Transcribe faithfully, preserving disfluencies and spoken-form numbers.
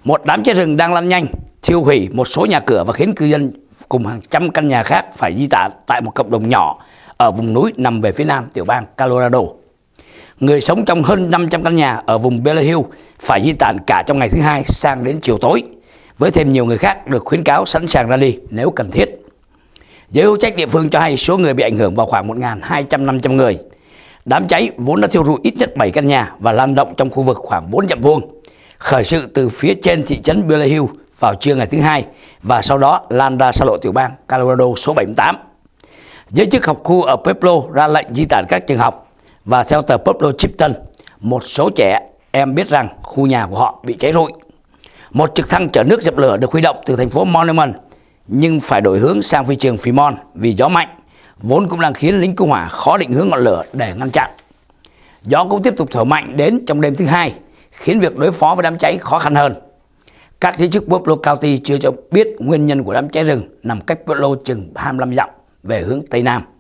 Một đám cháy rừng đang lan nhanh, thiêu hủy một số nhà cửa và khiến cư dân cùng hàng trăm căn nhà khác phải di tản tại một cộng đồng nhỏ ở vùng núi nằm về phía nam tiểu bang Colorado. Người sống trong hơn năm trăm căn nhà ở vùng Bear Hill phải di tản cả trong ngày thứ hai sang đến chiều tối, với thêm nhiều người khác được khuyến cáo sẵn sàng ra đi nếu cần thiết. Giới hữu trách địa phương cho hay số người bị ảnh hưởng vào khoảng một nghìn hai trăm đến năm trăm người. Đám cháy vốn đã thiêu rụi ít nhất bảy căn nhà và lan rộng trong khu vực khoảng bốn dặm vuông, khởi sự từ phía trên thị trấn Bear Hill vào trưa ngày thứ hai và sau đó lan ra xa lộ tiểu bang Colorado số bảy mươi tám. Giới chức học khu ở Pueblo ra lệnh di tản các trường học và theo tờ Pueblo Tribune, một số trẻ em biết rằng khu nhà của họ bị cháy rụi. Một trực thăng chở nước dập lửa được huy động từ thành phố Monument nhưng phải đổi hướng sang phi trường Fremont vì gió mạnh, vốn cũng đang khiến lính cứu hỏa khó định hướng ngọn lửa để ngăn chặn. Gió cũng tiếp tục thổi mạnh đến trong đêm thứ hai, khiến việc đối phó với đám cháy khó khăn hơn. Các giới chức Pueblo County chưa cho biết nguyên nhân của đám cháy rừng nằm cách Pueblo chừng hai mươi lăm dặm về hướng Tây Nam.